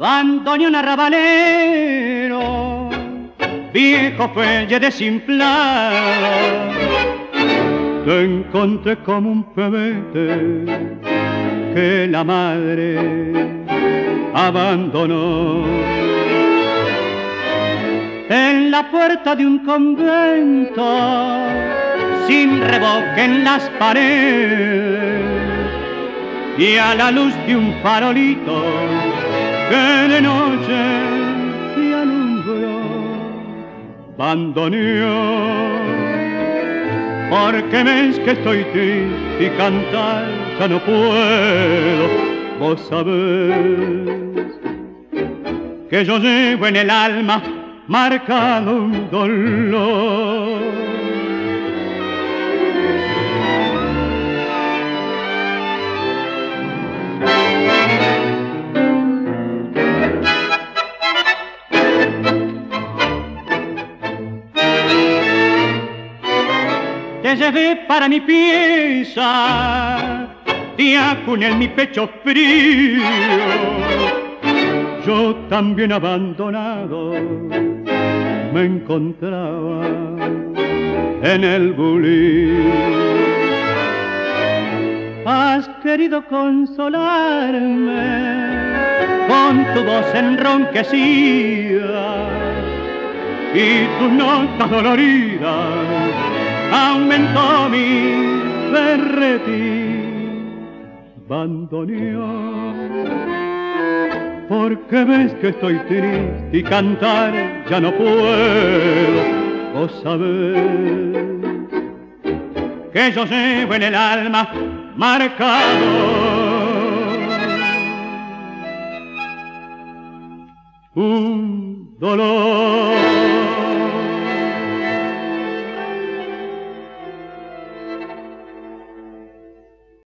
bandoneón arrabalero, viejo fuelle desinflado. Te encontré como un pebete que la madre abandonó en la puerta de un convento, sin revoque en las paredes y a la luz de un farolito que de noche te alumbró. Bandoneón, porque ves que estoy triste y cantar ya no puedo. Vos sabés que yo llevo en el alma marcado un dolor. Te llevé para mi pieza, te acuné en mi pecho frío. Yo también abandonado me encontraba en el bulín. Has querido consolarme con tu voz enronquecida y tus notas doloridas aumentó mi berretín. Bandoneón, porque ves que estoy triste y cantar ya no puedo. Vos sabés que yo llevo en el alma marcado un dolor.